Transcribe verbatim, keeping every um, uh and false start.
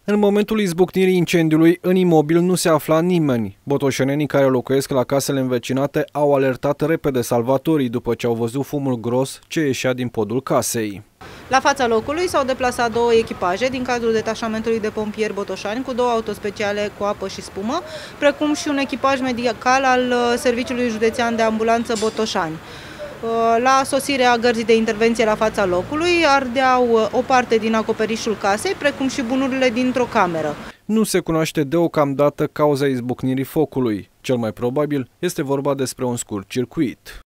În momentul izbucnirii incendiului, în imobil nu se afla nimeni. Botoșenenii care locuiesc la casele învecinate au alertat repede salvatorii după ce au văzut fumul gros ce ieșea din podul casei. La fața locului s-au deplasat două echipaje din cadrul detașamentului de pompieri Botoșani cu două autospeciale cu apă și spumă, precum și un echipaj medical al Serviciului Județean de Ambulanță Botoșani. La sosirea gărzii de intervenție la fața locului ardeau o parte din acoperișul casei, precum și bunurile dintr-o cameră. Nu se cunoaște deocamdată cauza izbucnirii focului. Cel mai probabil este vorba despre un scurt circuit.